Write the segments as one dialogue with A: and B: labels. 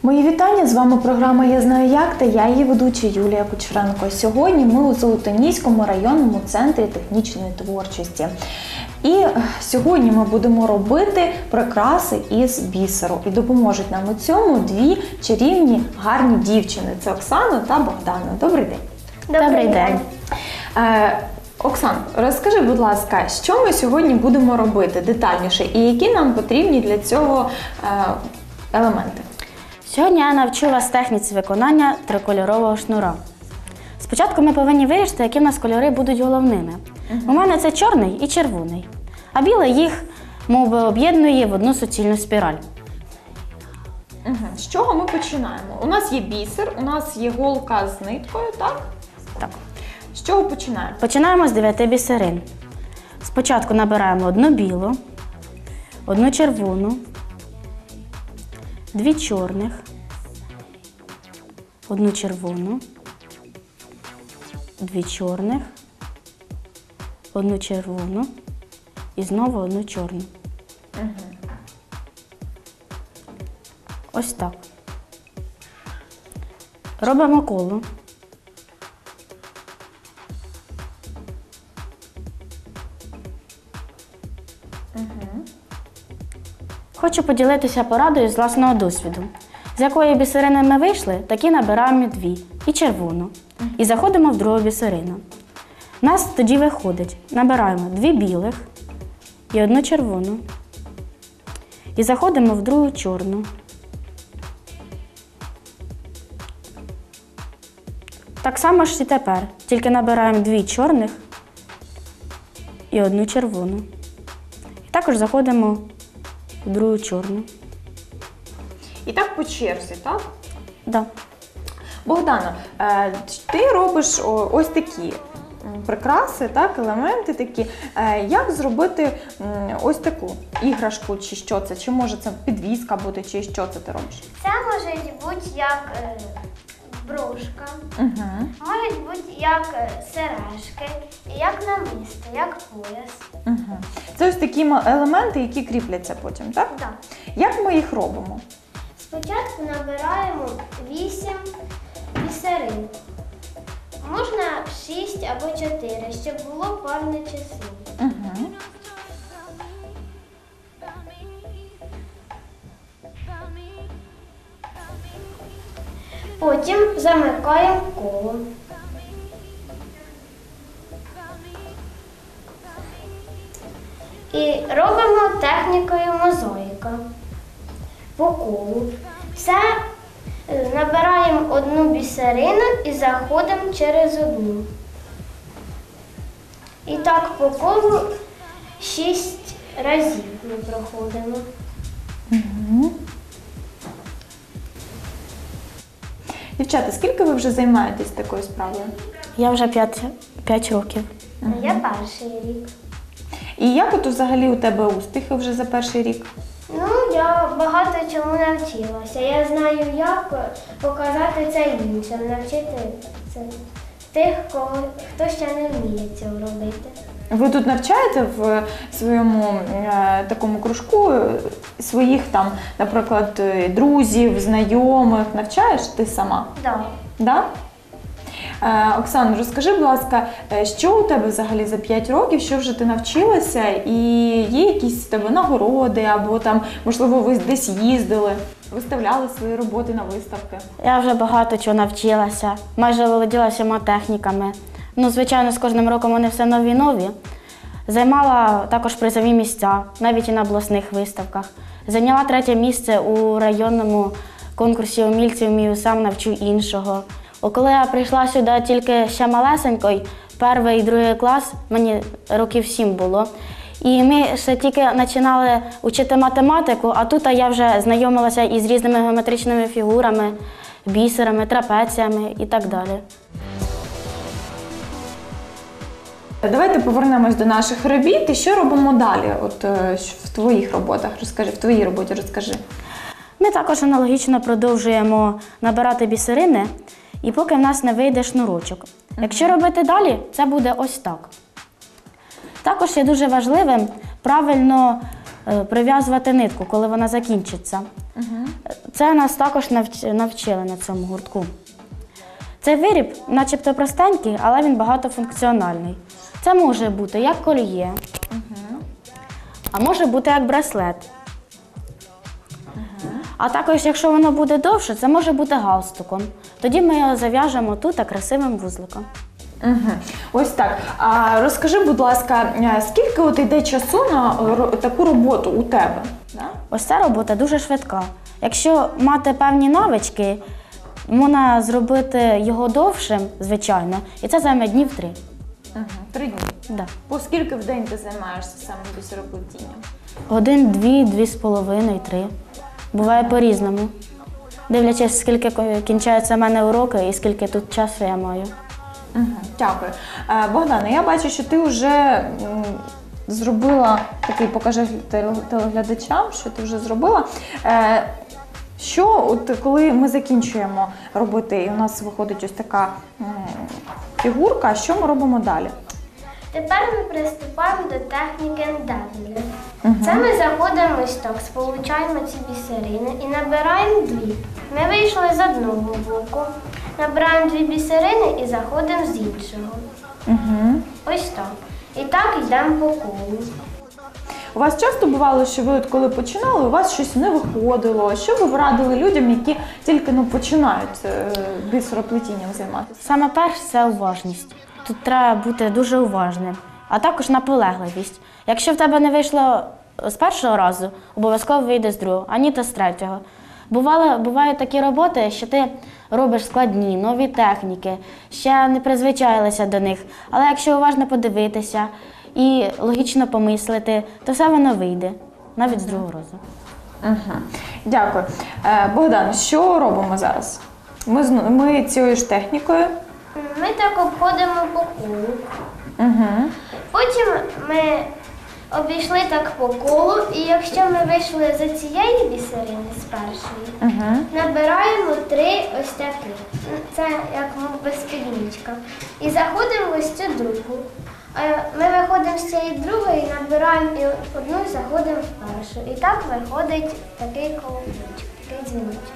A: Мої вітання, з вами програма «Я знаю як» та я її ведуча Юлія Кучеренко. Сьогодні ми у Золотоніському районному центрі технічної творчості. І сьогодні ми будемо робити прикраси із бісеру. І допоможуть нам у цьому дві чарівні, гарні дівчини. Це Оксана та Богдана. Добрий день.
B: Добрий день.
A: Оксан, розкажи, будь ласка, що ми сьогодні будемо робити детальніше і які нам потрібні для цього елементи?
B: Сьогодні я навчу вас техніці виконання трикольорового шнура. Спочатку ми повинні вирішити, які в нас кольори будуть головними. У мене це чорний і червоний, а білий їх мов би об'єднує в одну суцільну спіраль.
A: З чого ми починаємо? У нас є бісер, у нас є голка з ниткою, так?
B: Так.
A: З чого починаємо?
B: Починаємо з 9 бісерин. Спочатку набираємо одну білу, одну червону, дві чорних, одну червону, дві чорних, одну червону і знову одну чорну. Ось так. Робимо коло. Хочу поділитися порадою з власного досвіду. З якої бісерини ми вийшли, такі набираємо дві і червону. І заходимо в другу бісерину. У нас тоді виходить, набираємо дві білих і одну червону. І заходимо в другу чорну. Так само ж і тепер, тільки набираємо дві чорних і одну червону. І також заходимо в другу чорну.
A: І так по черзі, так?
B: Да.
A: Богдана, ти робиш ось такі прикраси, так, елементи такі. Як зробити ось таку іграшку, чи що це? Чи може це підвіска бути, чи що це ти робиш?
C: Це може бути як брошка, може бути як сережки, як намисто, як пояс.
A: Це ось такі елементи, які кріпляться потім, так?
C: Так.
A: Як ми їх робимо?
C: Спочатку набираємо 8 бісерин. Можна 6 або 4, щоб було парне число. Потім замикаємо коло. І робимо технікою мозаїка по колу. Все набираємо одну бісерину і заходимо через одну. І так по колу 6 разів ми проходимо.
A: Дівчата, скільки ви вже займаєтесь такою справою?
B: Я вже 5 років.
C: Я перший рік.
A: І як от взагалі у тебе успіхи вже за перший рік?
C: Ну, я багато чому навчилася. Я знаю, як показати це іншим, навчити це тих, хто ще не вміє цього робити.
A: Ви тут навчаєте в своєму такому кружку своїх там, наприклад, друзів, знайомих? Навчаєш ти сама?
C: Так.
A: Да? Оксана, розкажи, будь ласка, що у тебе взагалі за 5 років, що вже ти навчилася, і є якісь в тебе нагороди, або там, можливо, ви десь їздили, виставляли свої роботи на виставки?
B: Я вже багато чого навчилася, майже володіла всіма техніками. Ну, звичайно, з кожним роком вони все нові і нові. Займала також призові місця, навіть і на обласних виставках. Зайняла 3 місце у районному конкурсі умільців «Вмію сам, навчу іншого». Коли я прийшла сюди тільки ще малесенькою, 1 і 2 клас, мені років 7 було. І ми ще тільки починали вчити математику, а тут я вже знайомилася із різними геометричними фігурами, бісерами, трапеціями і так далі.
A: Давайте повернемось до наших робіт. І що робимо далі от, в твоїх роботах? Розкажи, в твоїй роботі розкажи.
B: Ми також аналогічно продовжуємо набирати бісерини, і поки в нас не вийде шнурочок. Якщо робити далі, це буде ось так. Також є дуже важливим правильно прив'язувати нитку, коли вона закінчиться. Це нас також навчили на цьому гуртку. Цей виріб начебто простенький, але він багатофункціональний. Це може бути як кольє, а може бути як браслет. А також, якщо воно буде довше, це може бути галстуком. Тоді ми його зав'яжемо тут красивим вузликом.
A: Ось так. А розкажи, будь ласка, скільки от йде часу на таку роботу у тебе? Да?
B: Ось ця робота дуже швидка. Якщо мати певні навички, можна зробити його довшим, звичайно, і це займе днів 3.
A: 3 дні.
B: Да.
A: По скільки в день ти займаєшся саме бісероплетінням?
B: 1, 2, 2,5, 3. Буває по-різному. Дивлячись, скільки кінчаються в мене уроки і скільки тут часу я маю.
A: Дякую. Богдане, я бачу, що ти вже зробила, такий покажи телеглядачам, що ти вже зробила. Що, от коли ми закінчуємо робити, і у нас виходить ось така фігурка, що ми робимо далі?
C: Тепер ми приступаємо до техніки Ендерлі. Це ми заходимо ось так, сполучаємо ці бісерини і набираємо 2. Ми вийшли з одного боку, набираємо 2 бісерини і заходимо з іншого. Ось так. І так йдемо по колу.
A: У вас часто бувало, що ви, от коли починали, у вас щось не виходило? Що ви б радили людям, які тільки починають бісероплетінням займатися?
B: Саме перше – це уважність. Тут треба бути дуже уважним, а також наполегливість. Якщо в тебе не вийшло з першого разу, обов'язково вийде з другого, ані то з третього. Бувають такі роботи, що ти робиш складні, нові техніки, ще не призвичаїлися до них. Але якщо уважно подивитися і логічно помислити, то все воно вийде, навіть з другого разу.
A: Дякую. Богдан, що робимо зараз? Ми цією ж технікою.
C: Ми так обходимо по колу. Потім ми обійшли так по колу, і якщо ми вийшли за цієї бісерини з першої, набираємо 3 ось такі. Це як без піднічка. І заходимо в ось цю другу. Ми виходимо з цієї другої, набираємо і одну і заходимо в першу. І так виходить такий колокольчик, такий дзвіночок.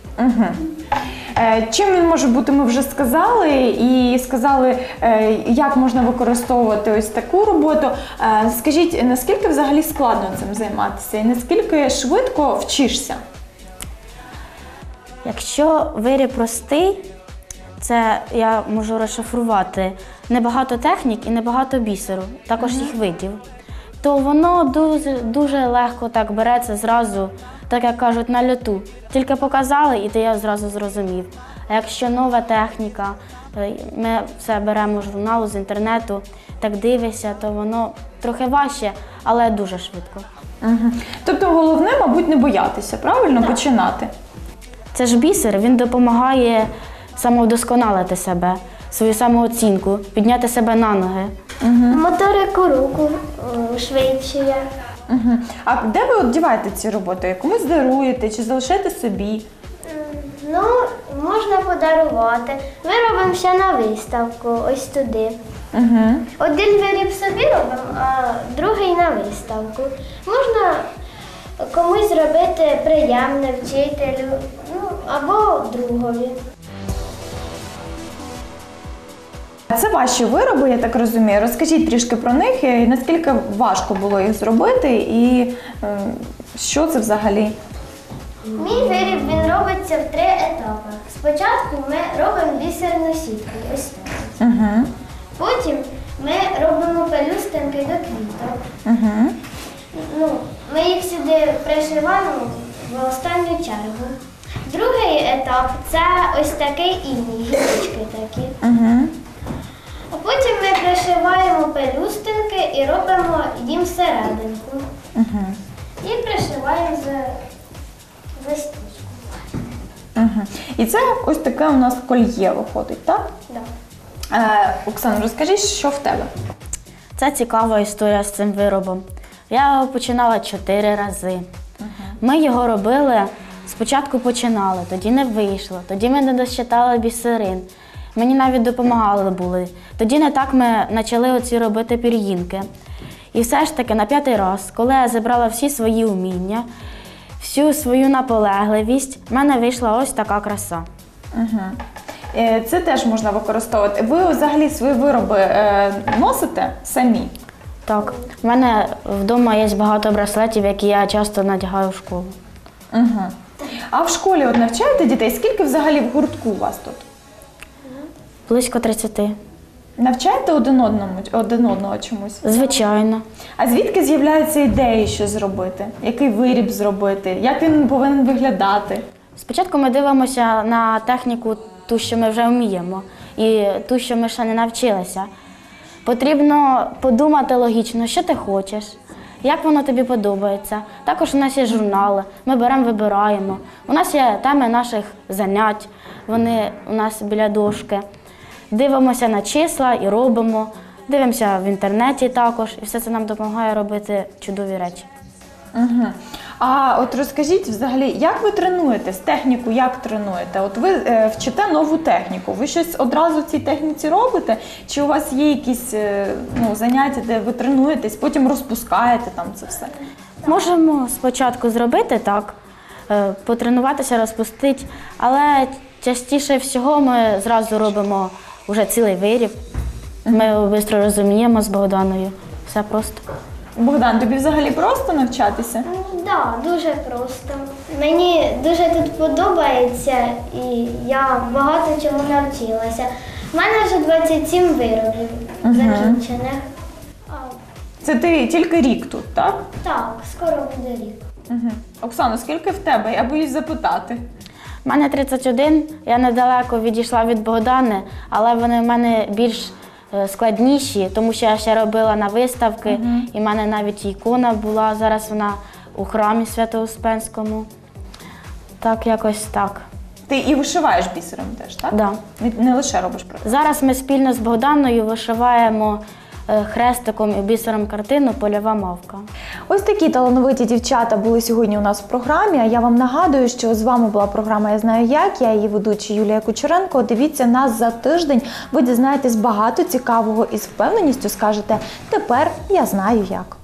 A: Чим він може бути, ми вже сказали, і сказали, як можна використовувати ось таку роботу. Скажіть, наскільки взагалі складно цим займатися і наскільки швидко вчишся?
B: Якщо виріб простий, це я можу розшифрувати небагато технік і небагато бісеру, також їх видів, то воно дуже легко так береться зразу, так як кажуть, на льоту. Тільки показали, і ти я зразу зрозумів. А якщо нова техніка, ми все беремо з журналу, з інтернету, так дивишся, то воно трохи важче, але дуже швидко.
A: Тобто головне, мабуть, не боятися, правильно, починати?
B: Це ж бісер, він допомагає самовдосконалити себе, свою самооцінку, підняти себе на ноги.
C: Моторику руку швидше.
A: А де ви діваєте ці роботи? Комусь даруєте чи залишаєте собі?
C: Ну, можна подарувати. Ми робимо ще на виставку, ось туди. Один виріб собі робимо, а другий на виставку. Можна комусь зробити приємне вчителю, або другові.
A: Це ваші вироби, я так розумію. Розкажіть трішки про них, і наскільки важко було їх зробити, і що це взагалі?
C: Мій виріб, він робиться в 3 етапи. Спочатку ми робимо бісерну сітку, ось так. Потім ми робимо пелюстинки до квіток. Ми їх сюди пришиваємо в останню чергу. Другий етап – це ось такий іній, гілочки такі. А потім ми пришиваємо пелюстинки і робимо їм серединку. І пришиваємо застіжку.
A: І це ось таке у нас кольє виходить, так?
C: Так.
A: Оксана, розкажи, що в тебе?
B: Це цікава історія з цим виробом. Я його починала 4 рази. Ми його робили, спочатку починали, тоді не вийшло, тоді ми не досчитали бісерин. Мені навіть допомагали були. Тоді не так ми почали оці робити пір'їнки. І все ж таки на 5-й раз, коли я зібрала всі свої уміння, всю свою наполегливість в мене вийшла ось така краса.
A: Це теж можна використовувати. Ви взагалі свої вироби носите самі?
B: Так, в мене вдома є багато браслетів, які я часто надягаю в школу.
A: А в школі от навчаєте дітей? Скільки взагалі в гуртку у вас тут?
B: Близько 30.
A: Навчаєте один одного чомусь?
B: Звичайно.
A: А звідки з'являються ідеї, що зробити? Який виріб зробити? Як він повинен виглядати?
B: Спочатку ми дивимося на техніку, ту, що ми вже вміємо, і ту, що ми ще не навчилися. Потрібно подумати логічно, що ти хочеш, як воно тобі подобається. Також у нас є журнали, ми беремо, вибираємо. У нас є теми наших занять, вони у нас біля дошки. Дивимося на числа і робимо, дивимося в інтернеті також, і все це нам допомагає робити чудові речі.
A: А от розкажіть взагалі, як ви тренуєтесь? Техніку як тренуєте? От ви вчите нову техніку. Ви щось одразу в цій техніці робите? Чи у вас є якісь заняття, де ви тренуєтесь, потім розпускаєте там це все?
B: Можемо спочатку зробити так, потренуватися, розпустити, але частіше всього ми зразу робимо вже цілий виріб. Ми його швидко розуміємо з Богданою. Все просто.
A: Богдан, тобі взагалі просто навчатися?
C: Так, дуже просто. Мені дуже тут подобається і я багато чого навчилася. У мене вже 27 виробів закінчених.
A: Це ти тільки рік тут, так?
C: Так, скоро буде рік.
A: Оксано, скільки в тебе? Я боюсь запитати.
B: У мене 31, я недалеко відійшла від Богдани, але вони в мене більш складніші, тому що я ще робила на виставки, і в мене навіть ікона була, зараз вона у храмі Свято-Успенському. Так, якось так.
A: Ти і вишиваєш бісером теж, так?
B: Да.
A: Не лише робиш просто.
B: Зараз ми спільно з Богданою вишиваємо хрестиком і бісером картину «Польова мавка».
A: Ось такі талановиті дівчата були сьогодні у нас в програмі. А я вам нагадую, що з вами була програма «Я знаю як». Я її ведуча Юлія Кучеренко. Дивіться нас за тиждень. Ви дізнаєтесь багато цікавого і з впевненістю скажете «Тепер я знаю як».